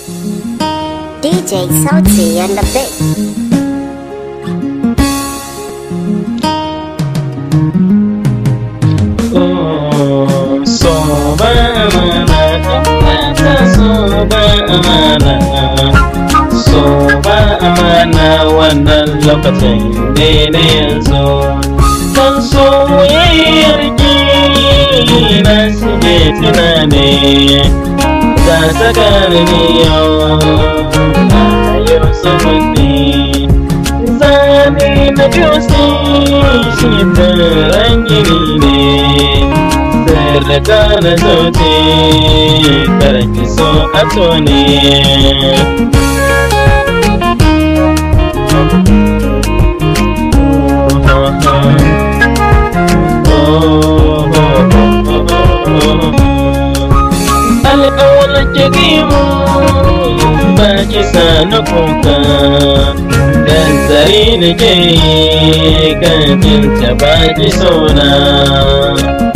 DJ Sauti and the Big. Wannan lokacin ne na yanzu kan soyayyar ki na shige tunani ta saka ni yau na yau samanni zane na biyu shi da rangini ne sirrika na zoce karki so a tone. Alƙawar jigimu ba ki sani kuka dan tsari da ke kan kinta ba ki sona